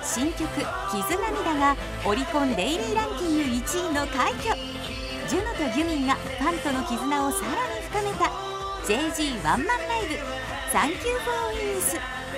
新曲「傷涙」がオリコンデイリーランキング1位の快挙。ジュノとユミンがファンとの絆をさらに深めた JG ワンマンライブ「サンキューフォーウィングス」。